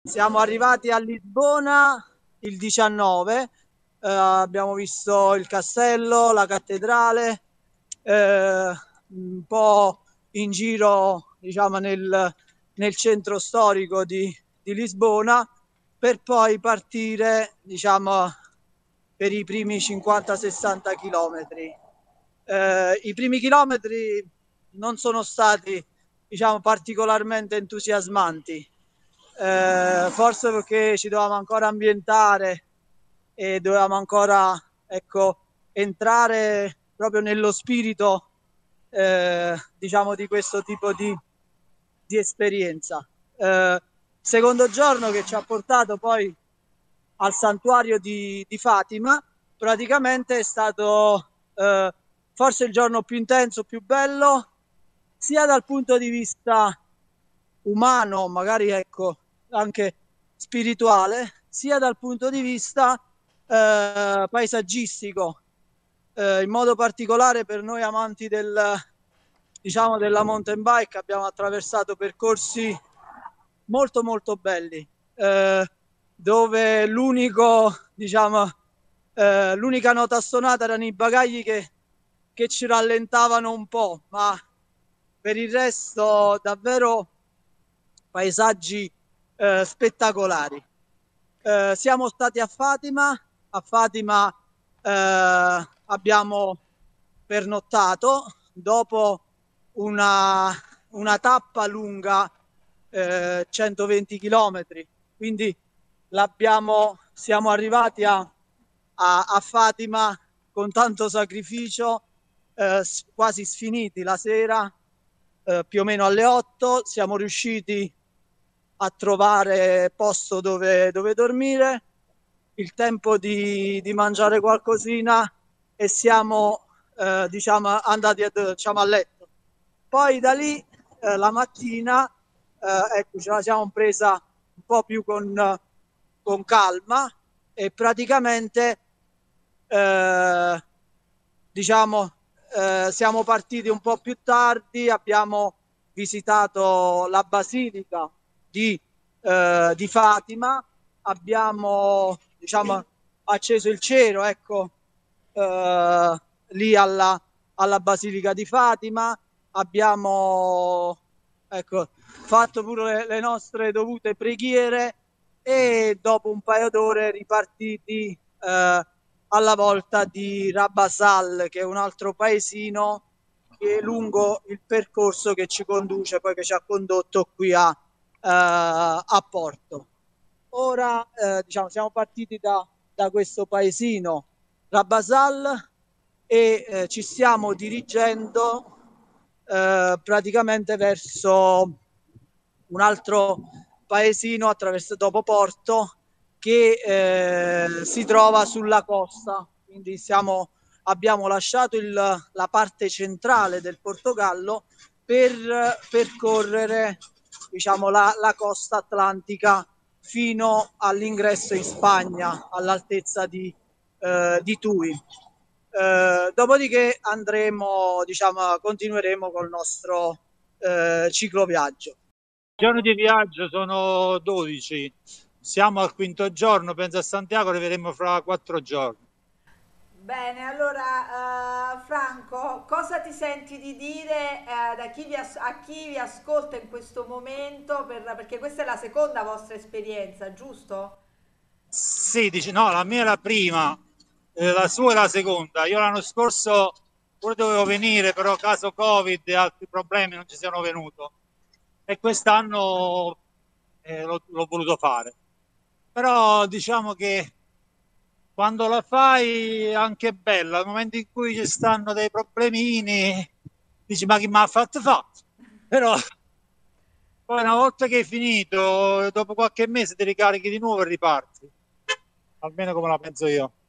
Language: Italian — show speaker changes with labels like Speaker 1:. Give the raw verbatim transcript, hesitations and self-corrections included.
Speaker 1: Siamo arrivati a Lisbona il diciannove, eh, abbiamo visto il castello, la cattedrale, eh, un po' in giro, diciamo, nel, nel centro storico di, di Lisbona, per poi partire, diciamo, per i primi cinquanta sessanta chilometri. Eh, I primi chilometri non sono stati, diciamo, particolarmente entusiasmanti, eh, forse perché ci dovevamo ancora ambientare e dovevamo ancora, ecco, entrare proprio nello spirito, eh, diciamo, di questo tipo di, di esperienza. Eh, secondo giorno che ci ha portato poi al santuario di, di Fatima, praticamente è stato eh, forse il giorno più intenso, più bello, sia dal punto di vista umano, magari ecco, anche spirituale, sia dal punto di vista eh, paesaggistico, eh, in modo particolare per noi amanti del, diciamo, della mountain bike abbiamo attraversato percorsi molto molto belli, eh, dove l'unico, diciamo, eh, l'unica nota stonata erano i bagagli che, che ci rallentavano un po', ma per il resto davvero paesaggi eh, spettacolari. Eh, siamo stati a Fatima, a Fatima eh, abbiamo pernottato dopo una, una tappa lunga eh, centoventi chilometri, quindi l'abbiamo, siamo arrivati a, a, a Fatima con tanto sacrificio, eh, quasi sfiniti la sera, eh, più o meno alle otto, siamo riusciti a trovare posto dove, dove dormire, il tempo di, di mangiare qualcosina e siamo eh, diciamo andati a, diciamo, a letto. Poi da lì eh, la mattina eh, ecco, ce la siamo presa un po' più con, con calma e praticamente eh, diciamo eh, siamo partiti un po' più tardi, abbiamo visitato la basilica di, eh, di Fatima, abbiamo, diciamo, acceso il cero, ecco, eh, lì alla, alla basilica di Fatima, abbiamo, ecco, fatto pure le, le nostre dovute preghiere e dopo un paio d'ore ripartiti eh, alla volta di Rabasal, che è un altro paesino che è lungo il percorso che ci conduce, poi che ci ha condotto qui a, uh, a Porto. Ora eh, diciamo, siamo partiti da, da questo paesino Rabasal e eh, ci stiamo dirigendo eh, praticamente verso un altro paesino attraverso dopo Porto che eh, si trova sulla costa, quindi siamo, abbiamo lasciato il, la parte centrale del Portogallo per percorrere, diciamo, la, la costa atlantica fino all'ingresso in Spagna, all'altezza di, eh, di Tui. Eh, dopodiché andremo, diciamo, continueremo col nostro eh, cicloviaggio.
Speaker 2: I giorni di viaggio sono dodici, siamo al quinto giorno, penso a Santiago arriveremo fra quattro giorni.
Speaker 3: Bene, allora eh, Franco, cosa ti senti di dire eh, da chi vi as- a chi vi ascolta in questo momento? Per- perché questa è la seconda vostra esperienza, giusto?
Speaker 2: Sì, dici, no, la mia è la prima, eh, la sua è la seconda. Io l'anno scorso pure dovevo venire, però caso Covid e altri problemi non ci sono venuto. E quest'anno eh, l'ho, l'ho voluto fare. Però diciamo che quando la fai è anche bella, nel momento in cui ci stanno dei problemini, dici ma chi mi ha fatto fatto? Però poi una volta che hai finito, dopo qualche mese ti ricarichi di nuovo e riparti. Almeno come la penso io.